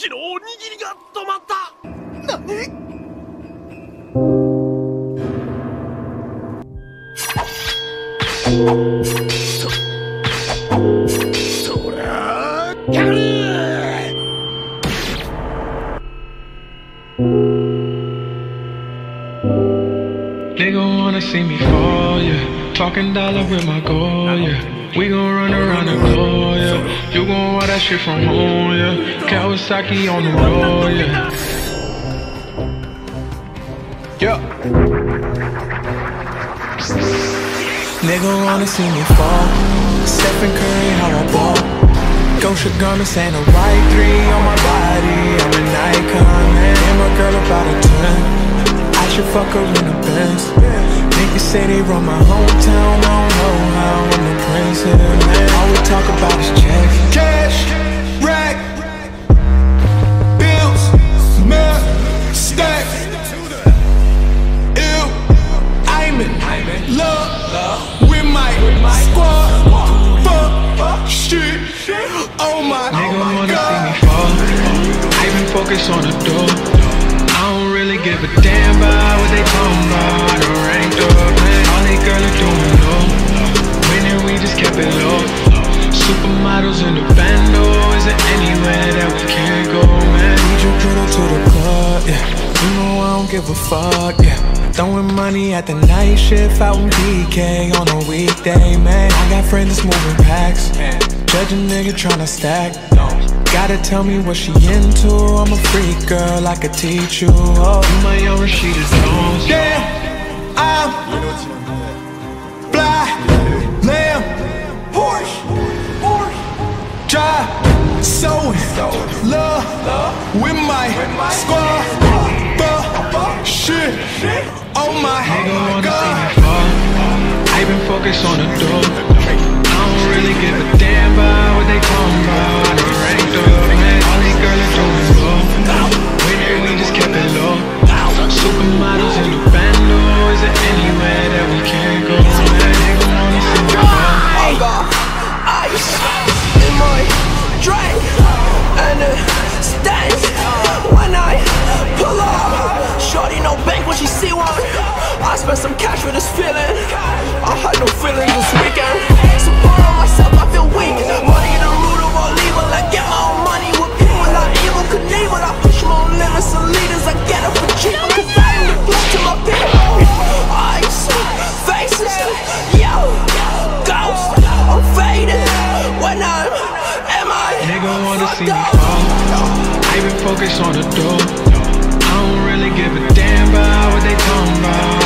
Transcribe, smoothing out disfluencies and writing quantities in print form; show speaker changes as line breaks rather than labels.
のおにぎりが止まった。何？そらやる。
They gon' wanna see me fall, yeah. Talking dollar with my goal, yeah. We gon' run around the globe, yeah. You gon' want that shit from home, yeah. Kawasaki on the road, yeah. Yeah. Nigga wanna see me fall. Stephen Curry, how I ball. Gosha garments ain't a right three on my body. I'm an icon, man. And my girl about a 10. I should fuck her in a Benz. Niggas say they run my hometown. I don't know how. I'm the prince here, man. All we talk about is checks. Cash, rack, bills, milk, stack. Ew, I'm in love with my squad. Fuck, shit, oh my god. Nigga wanna see me fall. I been focused on the door. I don't really give a damn about what they talking about. I done ranked up, man. All they girls are doing low. Winning, we just kept it low. Supermodels in the bando. Is there anywhere that we can't go, man? Need your girl to the club, yeah. You know I don't give a fuck, yeah. Throwing money at the night shift out in BK on a weekday, man. I got friends that's moving packs. Judge a nigga tryna stack. Gotta tell me what she into. I'm a freak girl, I could teach you. Oh, you my own Rashida Jones. Damn, I'm fly, lamb, Porsche, drive, sewing, love with my squad. Fuck, shit, oh my god. I been focused on the door. I don't really give a damn about what they talking about. I done ranked up, man. All these girls are doing low. Winning, we just kept it low. Supermodels in the bando. Is there anywhere that we can't go, man? Nigga wanna see me fall.
I got ice in my drink, and it stains when I pull up. Shorty no bank when she see one. I spent some cash for this feeling. I had no feelings this weekend. Support on myself, I feel weak. Money the root of all evil. I get my own money with people like evil Knievel. I push my own limits and leaders. I get it for cheaper, cause I am the blood to my people. Ice, faces, yo, ghost. I'm faded when I'm
Nigga wanna see me fall. I been focused on the door. I don't really give a damn about what they talking about.